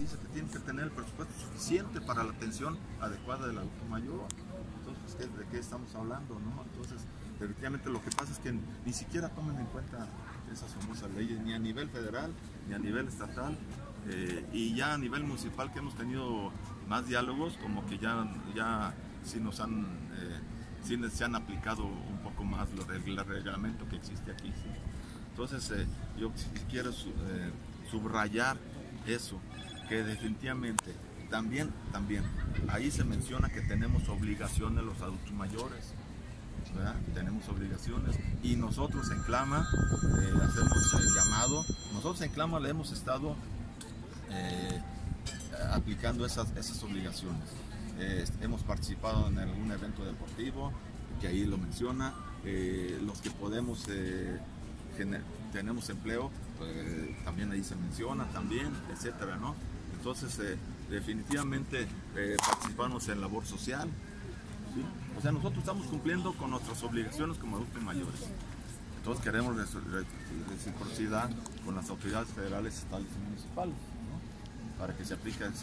dice que tiene que tener el presupuesto suficiente para la atención adecuada del adulto mayor. Entonces, ¿de qué estamos hablando, no? Entonces, efectivamente lo que pasa es que ni siquiera toman en cuenta esas famosas leyes, ni a nivel federal, ni a nivel estatal, y ya a nivel municipal, que hemos tenido más diálogos, como que ya sí nos han, sí se han aplicado un poco más el reglamento que existe aquí, ¿sí? Entonces, yo quiero subrayar eso, que definitivamente también ahí se menciona que tenemos obligaciones los adultos mayores, ¿verdad? Tenemos obligaciones, y nosotros en Clama hacemos el llamado. Nosotros en Clama le hemos estado aplicando esas obligaciones. Hemos participado en algún evento deportivo, que ahí lo menciona. Los que podemos, tenemos empleo, también ahí se menciona, también, etcétera, ¿no? Entonces, definitivamente participamos en labor social, ¿sí? O sea, nosotros estamos cumpliendo con nuestras obligaciones como adultos mayores. Entonces queremos reciprocidad con las autoridades federales, estatales y municipales, ¿no? Para que se aplique